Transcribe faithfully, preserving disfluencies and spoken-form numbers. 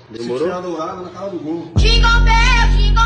Demorou? Se dourada na cara do gol. Jingle bell, jingle